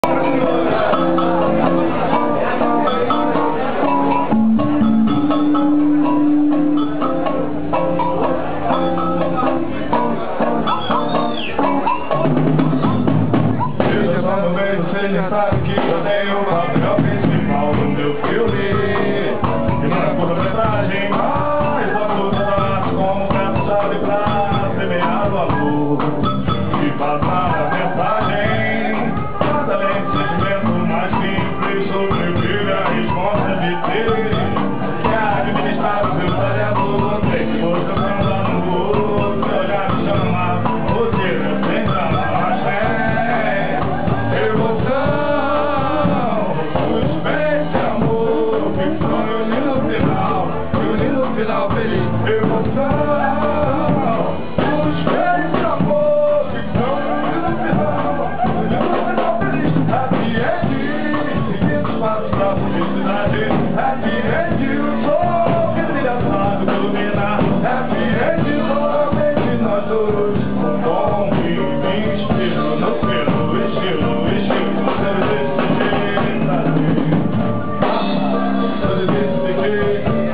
Você já sabe que eu tenho o papel principal no meu filme. E na curta mensagem, mais absoluta, como cansado pra semear o amor e passar a mensagem. Mas além do sentimento mais simples, sobrevive a resposta de ter que administrar o seu talento. Tem que você andar no outro, se olhar me chamar, você é sempre a mais final feliz, emoção, suspense de amor, ficção, no final feliz, happy end, seguindo os passos da felicidade, happy end, o sol que brilha do lado do luminar, happy end, novamente nós dois, um bom que me inspira no pelo, estilo, quero ver se prazer, todas vezes fiquei,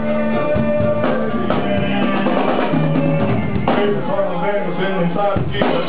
você não sabe que